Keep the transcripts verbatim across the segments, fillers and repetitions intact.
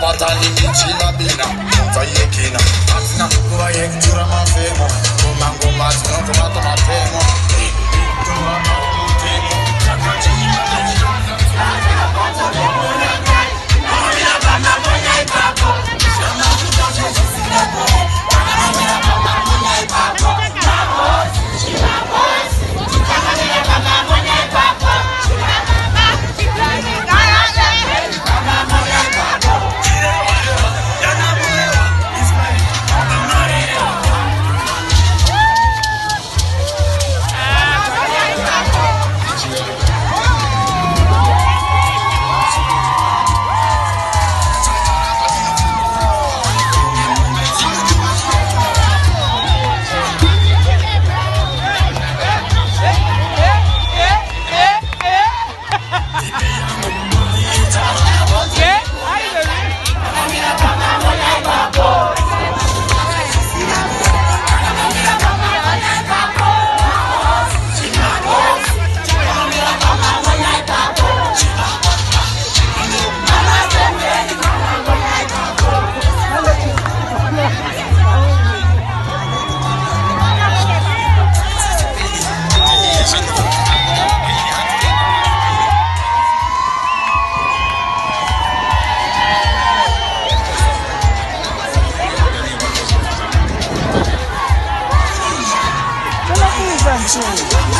patani michila bina Zayekina Atina kuwa yek jura mafemo Kumango mati nonto mato mafemo Kuwa mato mafemo Chakachi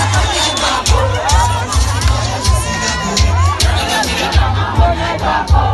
Zimgems.